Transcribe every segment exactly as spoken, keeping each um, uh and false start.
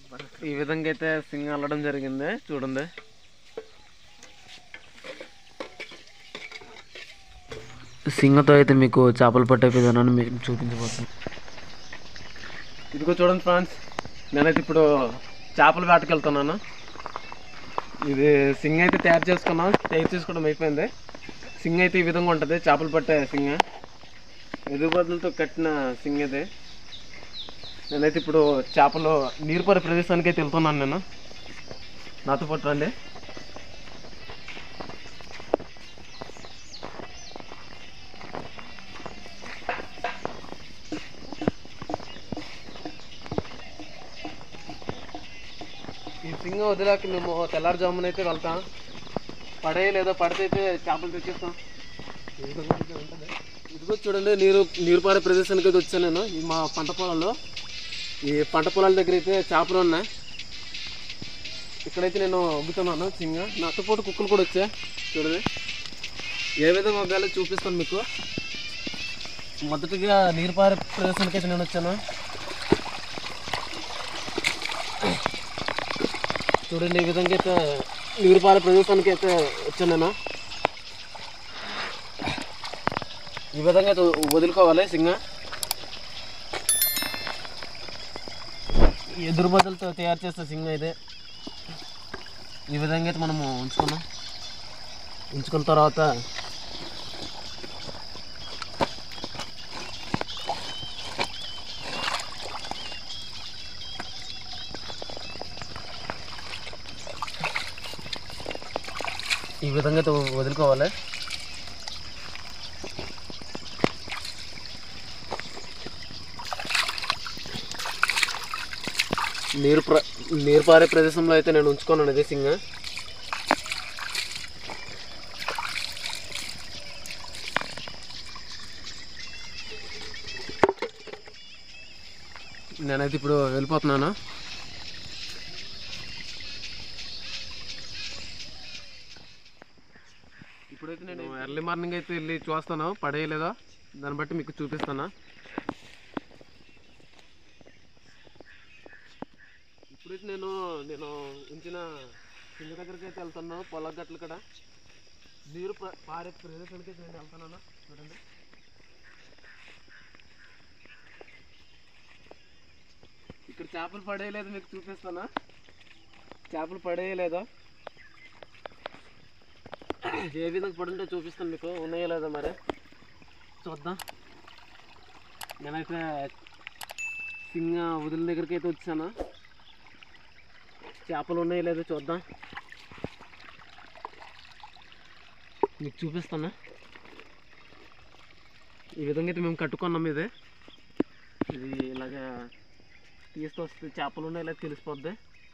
ఈ విధంగా అయితే సింగ అల్లడం జరిగింది చూడండి. సింగతో అయితే మీకు చేపలు పట్టే విధానాన్ని మీకు చూపించబోతున్నాను. ఇదిగో చూడండి ఫ్రెండ్స్, నేనైతే ఇప్పుడు చేపలు వేటకెళ్తున్నాను. ఇది సింగ అయితే తయారు చేసుకున్నాం, తయారు చేసుకోవడం అయిపోయింది. సింగ అయితే ఈ విధంగా ఉంటుంది, చేపలు పట్టే సింగ, ఎదురుబదులతో కట్టిన సింగ ఇది. నేనైతే ఇప్పుడు చేపలు నీరు పడే ప్రదేశానికి అయితే వెళ్తున్నాను. నేను నాతో పాటు రండి. ఈ సింగ వదిలాక మేము తెల్లారుజామున అయితే వెళ్తాం. పడే లేదో పడితే అయితే చేపలు తెచ్చేస్తాం. ఇదిగో చూడండి, నీరు నీరు పారే ప్రదేశానికి అయితే వచ్చాను నేను. ఈ మా పంట పొలాల్లో, ఈ పంట పొలాల దగ్గర అయితే చేపలు ఉన్నాయి. ఇక్కడైతే నేను ఒగ్గుతున్నాను సింగ. నాతో పాటు కుక్కలు కూడా వచ్చాయి. చూడండి ఏ విధంగా ఒగ్గాలో చూపిస్తాను మీకు. మొదటిగా నీరు పారే ప్రదేశానికి అయితే నేను వచ్చాను. చూడండి ఈ విధంగా అయితే నీరు పారే ప్రదేశానికి అయితే వచ్చాను నేను. ఈ విధంగా అయితే వదులుకోవాలి సింగ. ఎదురు బదులతో తయారు చేస్తే సింగ ఇదే. ఈ విధంగా అయితే మనము ఉంచుకున్నాం. ఉంచుకున్న తర్వాత ఈ విధంగా అయితే వదులుకోవాలి. నీరు ప్ర నీరు పారే ప్రదేశంలో అయితే నేను ఉంచుకున్నాను ఇది సింగ. నేనైతే ఇప్పుడు వెళ్ళిపోతున్నాను. ఇప్పుడైతే నేను ఎర్లీ మార్నింగ్ అయితే వెళ్ళి చూస్తాను పడేయలేదా, దాన్ని బట్టి మీకు చూపిస్తాను. ఇప్పుడైతే నేను నేను ఉంచిన కింద దగ్గరికి అయితే వెళ్తున్నాను. పొలం గట్ల కూడా నీరు పారే ప్రదేశానికి అయితే నేను వెళ్తున్నాను. చూడండి ఇక్కడ చేపలు పడేయలేదు, మీకు చూపిస్తాను. చేపలు పడేయలేదా, ఏ విధంగా పడుంటే చూపిస్తాను మీకు. ఉన్నాయో లేదా మరి చూద్దాం. నేనైతే సింగ వదిలిన దగ్గరికి అయితే వచ్చాను. చేపలు ఉన్నాయో లేదో చూద్దాం, మీకు చూపిస్తాను. ఈ విధంగా అయితే మేము కట్టుకున్నాం. ఇదే ఇది ఇలాగా తీస్తూ వస్తే చేపలు ఉన్నాయో లేదో తెలిసిపోద్ది.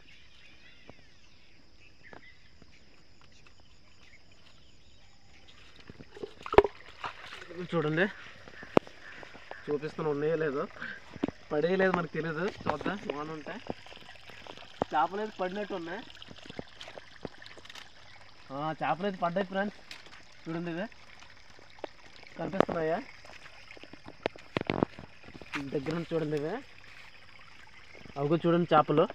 చూడండి చూపిస్తాను, ఉన్నాయో లేదో. పడేయలేదు మనకు తెలియదు, చూద్దాం. వాన ఉంటాయి చేపలు అయితే పడినట్టు ఉన్నాయి. చేపలు అయితే పడ్డాయి ఫ్రెండ్స్. చూడండి ఇవే కనిపిస్తున్నాయా దగ్గర నుంచి? చూడండి ఇవే, అవి చూడండి చేపలు.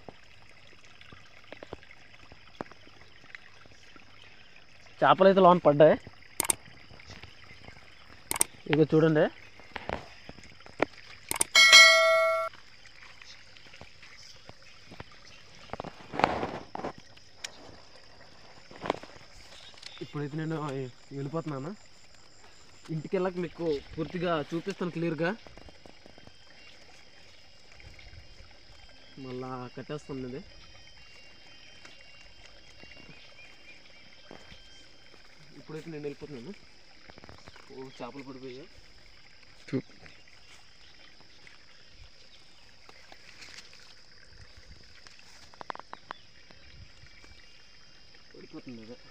చేపలు అయితే లోన పడ్డాయి. ఇక చూడండి ఇప్పుడైతే నేను వెళ్ళిపోతున్నాను. ఇంటికి వెళ్ళాక మీకు పూర్తిగా చూపిస్తాను క్లియర్గా. మళ్ళా కట్టేస్తుంది ఇది. ఇప్పుడైతే నేను వెళ్ళిపోతున్నాను. ఓ చేపలు పడిపోయాయి. పడిపోతుంది అదే.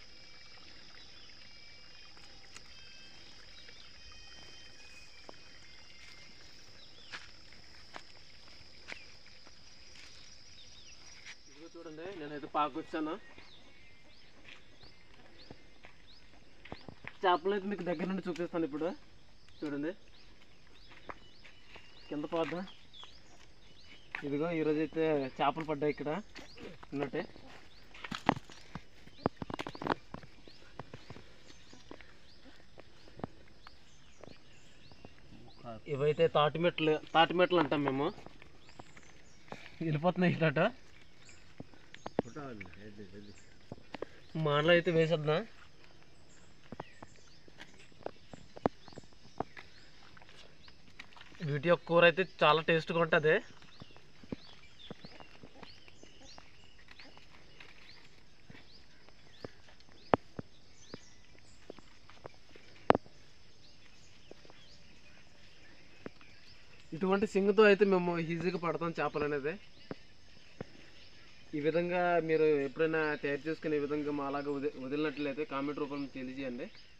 ఇదిగో చూడండి, నేనైతే పాకొచ్చాను. చేపలు అయితే మీకు దగ్గర నుండి చూపిస్తాను ఇప్పుడు. చూడండి కింద పోద్దా, ఇదిగో ఈరోజు అయితే చేపలు పడ్డాయి ఇక్కడ ఉన్నట్టే. ఇవైతే తాటిమెట్లు తాటిమెట్లు అంటాం మేము. వెళ్ళిపోతున్నాయి ఇట్ట. మాటలో అయితే వేసేద్దా. వీటి యొక్క కూర అయితే చాలా టేస్ట్గా ఉంటుంది. ఇటువంటి సింగతో అయితే మేము ఈజీగా పడతాం చేపలు అనేది. ఈ విధంగా మీరు ఎప్పుడైనా తయారు చేసుకునే విధంగా మా అలాగా వదిలినట్లయితే కామెంట్ రూపంలో తెలియజేయండి.